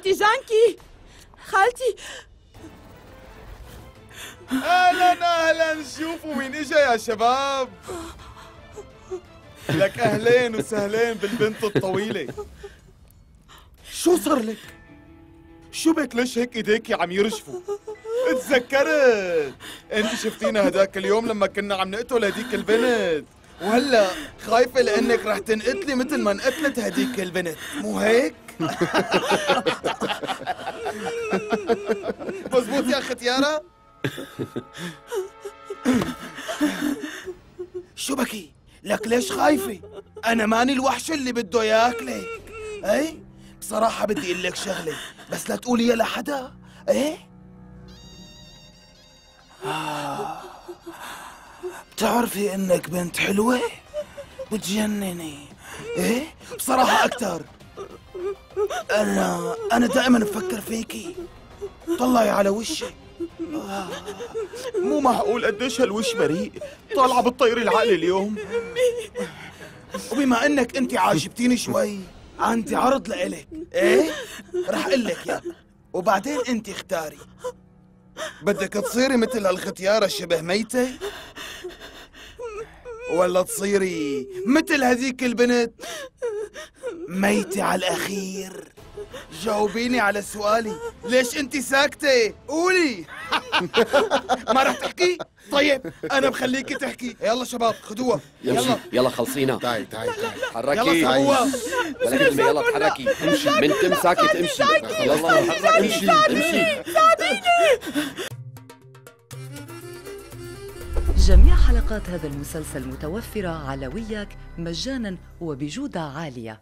خالتي جانكي، خالتي. اهلا اهلا، شوفوا مين اجا يا شباب. لك اهلين وسهلين بالبنت الطويلة. شو صار لك؟ شو بك ليش هيك ايديكي عم يرجفوا؟ اتذكرت انت شفتينا هداك اليوم لما كنا عم نقتل هديك البنت، وهلا خايفة لانك رح تنقتلي مثل ما انقتلت هديك البنت، مو هيك؟ مزبوط يا اخت يارا؟ شو بكي؟ لك ليش خايفة؟ أنا ماني الوحش اللي بده ياكلك، إيه؟ بصراحة بدي أقول لك شغلة، بس لا تقوليها لحدا، إيه؟ بتعرفي إنك بنت حلوة؟ بتجنني، إيه؟ بصراحة أكتر. أنا دائما بفكر فيكي، طلعي على وشك. مو معقول قديش هالوش بريء، طالعة بالطير العقل اليوم. وبما انك انت عاجبتيني شوي، عندي عرض لإلك، ايه؟ رح قلك يا وبعدين انت اختاري. بدك تصيري مثل هالختيارة شبه ميتة؟ ولا تصيري مثل هذيك البنت ميتة على الأخير؟ جاوبيني على سؤالي، ليش انت ساكتة؟ قولي. ما رح تحكي؟ طيب انا بخليكي تحكي. يلا شباب خدوها، يلا يلا خلصينا. تعي تحركي. يلا سووها. بلا كلمة، يلا تحركي. امشي من تمسكي تمشي. يلا امشي. جميع حلقات هذا المسلسل متوفرة على وياك مجانا وبجودة عالية.